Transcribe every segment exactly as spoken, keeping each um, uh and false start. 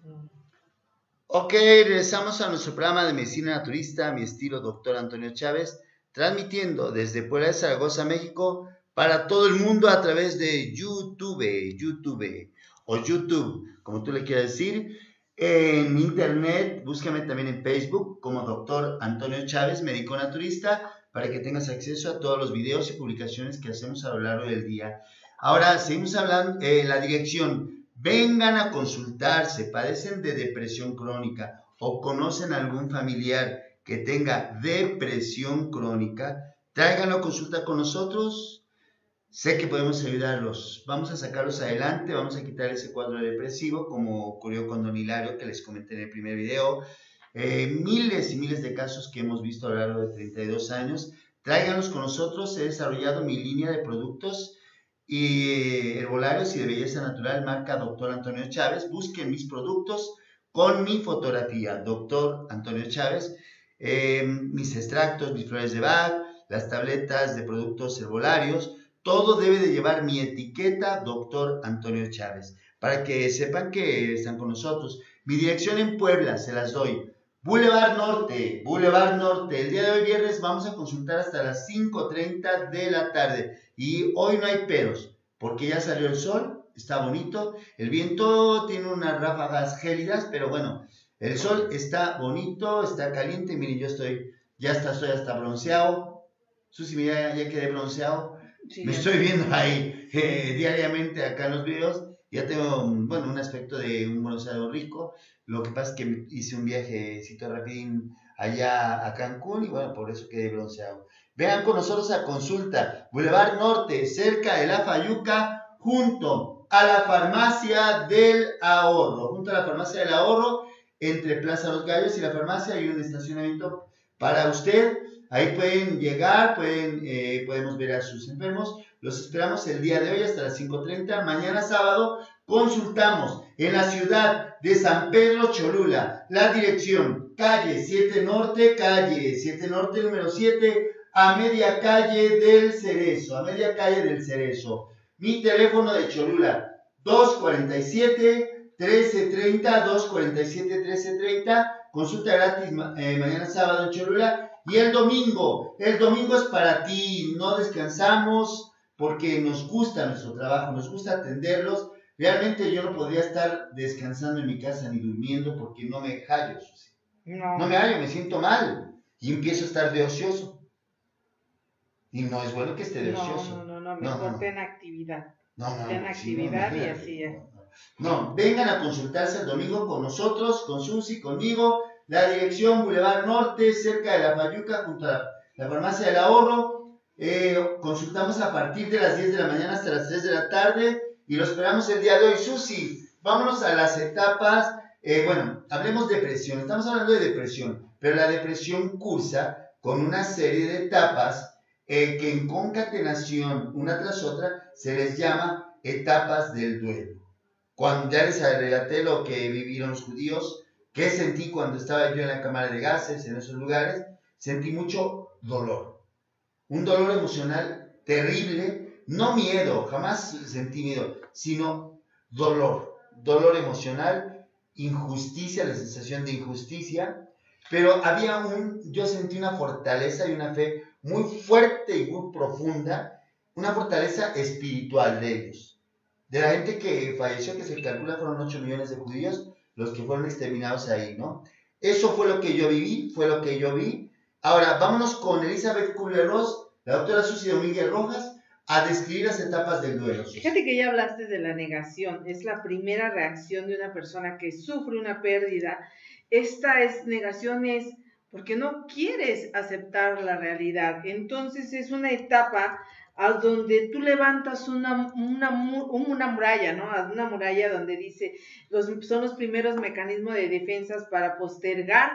Ok, regresamos a nuestro programa de Medicina Naturista, mi estilo doctor Antonio Chávez, transmitiendo desde Puebla de Zaragoza, México, para todo el mundo a través de YouTube, YouTube o YouTube, como tú le quieras decir. En internet, búscame también en Facebook como doctor Antonio Chávez, médico naturista, para que tengas acceso a todos los videos y publicaciones que hacemos a lo largo del día. Ahora, seguimos hablando, eh, la dirección. Vengan a consultarse, padecen de depresión crónica o conocen a algún familiar que tenga depresión crónica, tráiganlo a consulta con nosotros. Sé que podemos ayudarlos. Vamos a sacarlos adelante, vamos a quitar ese cuadro depresivo, como ocurrió con Don Hilario, que les comenté en el primer video. Eh, miles y miles de casos que hemos visto a lo largo de treinta y dos años. Tráiganlos con nosotros. He desarrollado mi línea de productos y herbolarios y de belleza natural, marca doctor Antonio Chávez. Busquen mis productos con mi fotografía, doctor Antonio Chávez. Eh, mis extractos, mis flores de Bach, las tabletas de productos herbolarios, todo debe de llevar mi etiqueta doctor Antonio Chávez, para que sepan que están con nosotros. Mi dirección en Puebla, se las doy. Boulevard Norte, Boulevard Norte. El día de hoy viernes vamos a consultar hasta las cinco treinta de la tarde. Y hoy no hay peros, porque ya salió el sol, está bonito. El viento tiene unas ráfagas gélidas, pero bueno, el sol está bonito, está caliente. Miren, yo estoy, ya hasta, estoy hasta bronceado. Susi, mira, ya quedé bronceado. Sí, me estoy viendo ahí eh, diariamente acá en los videos. Ya tengo, bueno, un aspecto de un bronceado rico. Lo que pasa es que hice un viajecito rapidín allá a Cancún y bueno, por eso quedé bronceado. Vean con nosotros a consulta, Boulevard Norte, cerca de la Fayuca, junto a la Farmacia del Ahorro. Junto a la Farmacia del Ahorro, entre Plaza Los Gallos y la farmacia, hay un estacionamiento para usted. Ahí pueden llegar, pueden, eh, podemos ver a sus enfermos. Los esperamos el día de hoy hasta las cinco treinta. Mañana sábado consultamos en la ciudad de San Pedro Cholula. La dirección, calle siete Norte, calle siete Norte número siete, a media calle del Cerezo, a media calle del Cerezo. Mi teléfono de Cholula, dos cuarenta y siete, trece treinta, dos cuarenta y siete, trece treinta. Consulta gratis eh, mañana sábado en Cholula. Y el domingo, el domingo es para ti, no descansamos porque nos gusta nuestro trabajo, nos gusta atenderlos. Realmente yo no podría estar descansando en mi casa ni durmiendo porque no me hallo, Susi. No. no me hallo, me siento mal y empiezo a estar de ocioso. Y no es bueno que esté de ocioso. No, no, no, mejor no, no. ten actividad. No, no, ten actividad sí, no, no, y así es. No, no. no, vengan a consultarse el domingo con nosotros, con Susi, conmigo. La dirección Boulevard Norte, cerca de la Fayuca, junto a la Farmacia del Ahorro. Eh, consultamos a partir de las diez de la mañana hasta las tres de la tarde y lo esperamos el día de hoy. Susi, vámonos a las etapas. Eh, bueno, hablemos de depresión. Estamos hablando de depresión, pero la depresión cursa con una serie de etapas eh, que en concatenación, una tras otra, se les llama etapas del duelo. Cuando ya les relaté lo que vivieron los judíos, ¿qué sentí cuando estaba yo en la cámara de gases, en esos lugares? Sentí mucho dolor. Un dolor emocional terrible, no miedo, jamás sentí miedo, sino dolor. Dolor emocional, injusticia, la sensación de injusticia. Pero había un, yo sentí una fortaleza y una fe muy fuerte y muy profunda, una fortaleza espiritual de ellos. De la gente que falleció, que se calcula fueron ocho millones de judíos, los que fueron exterminados ahí, ¿no? Eso fue lo que yo viví, fue lo que yo vi. Ahora, vámonos con Elizabeth Kubler-Ross, la doctora Susi Domínguez Rojas, a describir las etapas del duelo. Fíjate que ya hablaste de la negación, es la primera reacción de una persona que sufre una pérdida. Esta es, negación es porque no quieres aceptar la realidad, entonces es una etapa a donde tú levantas una, una, una muralla, ¿no? Una muralla donde dice, los, son los primeros mecanismos de defensas para postergar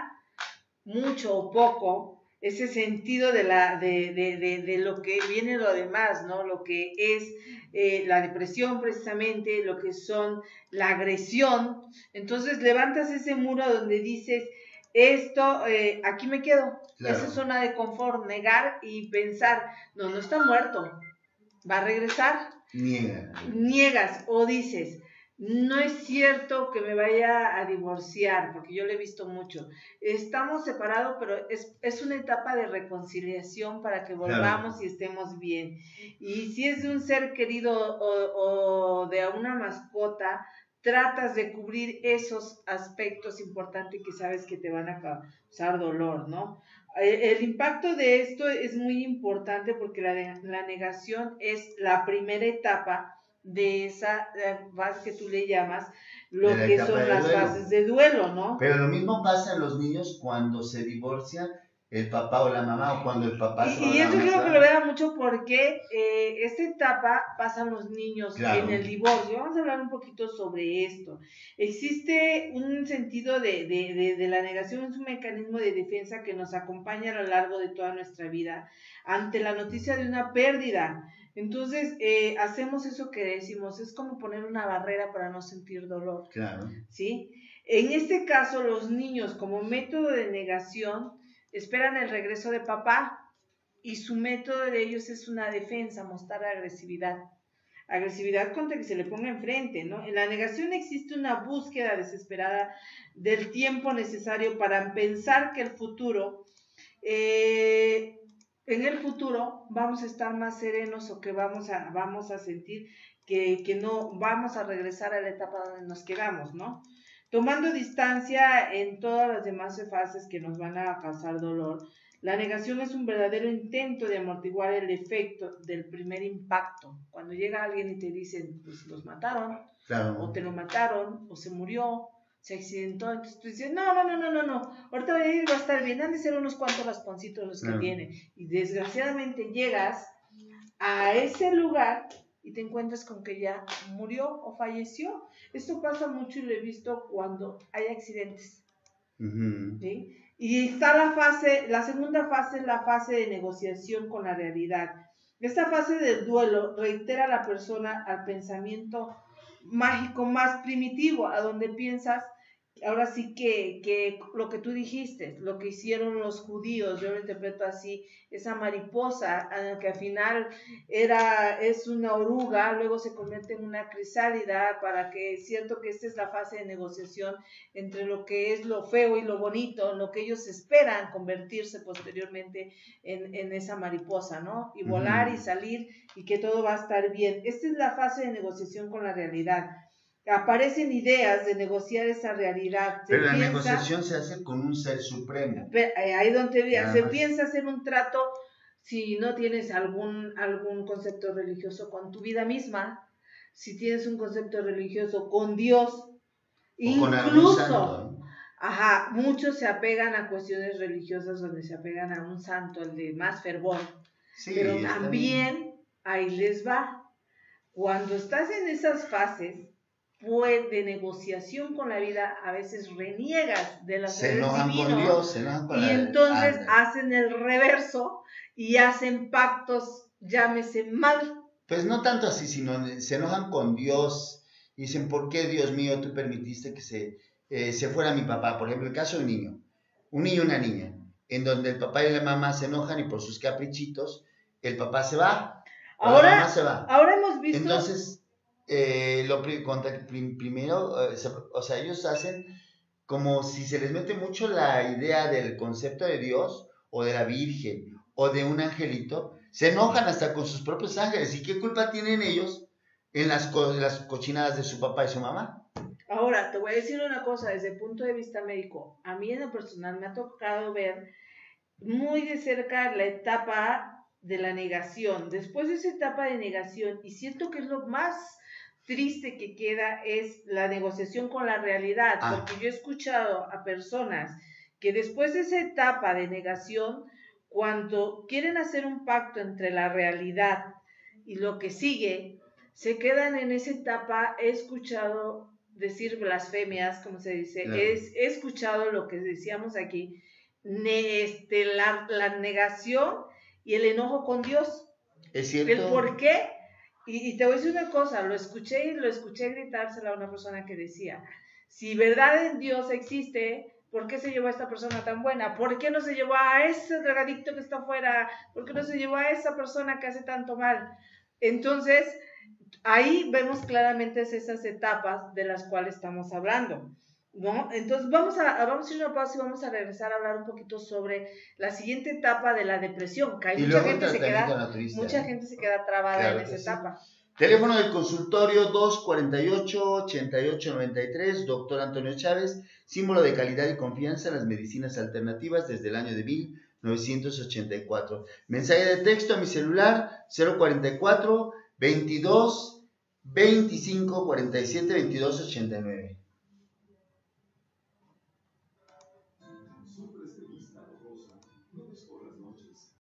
mucho o poco ese sentido de, la, de, de, de, de lo que viene lo demás, ¿no? Lo que es eh, la depresión precisamente, lo que son la agresión. Entonces levantas ese muro donde dices, esto, eh, aquí me quedo. Claro. Esa es zona de confort, negar y pensar, no, no está muerto, va a regresar. Niega. Niegas o dices, no es cierto que me vaya a divorciar, porque yo lo he visto mucho. Estamos separados, pero es, es una etapa de reconciliación para que volvamos claro. Y estemos bien. Y si es de un ser querido o, o de una mascota, tratas de cubrir esos aspectos importantes que sabes que te van a causar dolor, ¿no? El impacto de esto es muy importante porque la, la negación es la primera etapa de esa fase que tú le llamas, lo que son las duelo. fases de duelo, ¿no? Pero lo mismo pasa en los niños cuando se divorcian el papá o la mamá, o cuando el papá y, se va y a eso creo que lo vea mucho porque eh, esta etapa pasan los niños claro. En el divorcio. Vamos a hablar un poquito sobre esto. Existe un sentido de, de, de, de la negación, es un mecanismo de defensa que nos acompaña a lo largo de toda nuestra vida ante la noticia de una pérdida. Entonces, eh, hacemos eso que decimos, es como poner una barrera para no sentir dolor. Claro. ¿Sí? En este caso, los niños, como método de negación, esperan el regreso de papá y su método de ellos es una defensa, mostrar agresividad. Agresividad contra que se le ponga enfrente, ¿no? En la negación existe una búsqueda desesperada del tiempo necesario para pensar que el futuro... Eh, en el futuro vamos a estar más serenos o que vamos a, vamos a sentir que, que no vamos a regresar a la etapa donde nos quedamos, ¿no? Tomando distancia en todas las demás fases que nos van a causar dolor, la negación es un verdadero intento de amortiguar el efecto del primer impacto. Cuando llega alguien y te dicen, pues los mataron, claro. O te lo mataron, o se murió, se accidentó, entonces tú dices, no, no, no, no, no, no, ahorita va a ir, va a estar bien, han de ser unos cuantos rasponcitos los que tiene, y desgraciadamente llegas a ese lugar y te encuentras con que ya murió o falleció. Esto pasa mucho y lo he visto cuando hay accidentes, uh-huh. ¿Sí? Y está la fase, la segunda fase es la fase de negociación con la realidad. Esta fase del duelo reitera a la persona al pensamiento mágico más primitivo, a donde piensas, ahora sí que, que lo que tú dijiste, lo que hicieron los judíos, yo lo interpreto así, esa mariposa que al final era, es una oruga, luego se convierte en una crisálida, para que es cierto que esta es la fase de negociación entre lo que es lo feo y lo bonito, lo que ellos esperan convertirse posteriormente en, en esa mariposa, ¿no? Y volar uh-huh. Y salir y que todo va a estar bien. Esta es la fase de negociación con la realidad. Aparecen ideas de negociar esa realidad. Se Pero la piensa, negociación se hace con un ser supremo. Ahí donde veas, se piensa hacer un trato si no tienes algún, algún concepto religioso con tu vida misma, si tienes un concepto religioso con Dios, o incluso, con santo, ¿no? Ajá, muchos se apegan a cuestiones religiosas donde se apegan a un santo, el de más fervor, sí, pero también ahí les va. Cuando estás en esas fases, pues de negociación con la vida, a veces reniegas de los se enojan con Dios, se enojan con y la... entonces ah, hacen el reverso y hacen pactos, llámese mal. Pues no tanto así, sino se enojan con Dios y dicen, ¿por qué, Dios mío, tú permitiste que se, eh, se fuera mi papá? Por ejemplo, el caso de un niño, un niño y una niña, en donde el papá y la mamá se enojan y por sus caprichitos, el papá se va, ahora, la mamá se va. Ahora hemos visto... Entonces, Eh, lo contra, primero, eh, se, o sea, ellos hacen como si se les mete mucho la idea del concepto de Dios o de la Virgen o de un angelito, se enojan hasta con sus propios ángeles. ¿Y qué culpa tienen ellos en las, co las cochinadas de su papá y su mamá? Ahora, te voy a decir una cosa desde el punto de vista médico. A mí en lo personal me ha tocado ver muy de cerca la etapa de la negación. Después de esa etapa de negación, y siento que es lo más triste que queda, es la negociación con la realidad, ah. porque yo he escuchado a personas que después de esa etapa de negación, cuando quieren hacer un pacto entre la realidad y lo que sigue, se quedan en esa etapa. He escuchado decir blasfemias, como se dice, claro. he, he escuchado lo que decíamos aquí, ne, este, la, la negación y el enojo con Dios. Es cierto. El por qué. Y, y te voy a decir una cosa, lo escuché y lo escuché gritársela a una persona que decía, si verdad en Dios existe, ¿por qué se llevó a esta persona tan buena? ¿Por qué no se llevó a ese drogadicto que está afuera? ¿Por qué no se llevó a esa persona que hace tanto mal? Entonces, Ahí vemos claramente esas etapas de las cuales estamos hablando, ¿no? Entonces vamos a, vamos a ir a una pausa y vamos a regresar a hablar un poquito sobre la siguiente etapa de la depresión, que hay y mucha luego el gente se queda, tratamiento naturista, mucha ¿eh? gente se queda trabada Claro en esa que sí. etapa. Teléfono del consultorio dos cuatro ocho, ocho ocho nueve tres, doctor Antonio Chávez, símbolo de calidad y confianza en las medicinas alternativas desde el año de mil novecientos ochenta y cuatro. Mensaje de texto a mi celular cero cuarenta y cuatro, veintidós, veinticinco, cuarenta y siete, veintidós, ochenta y nueve.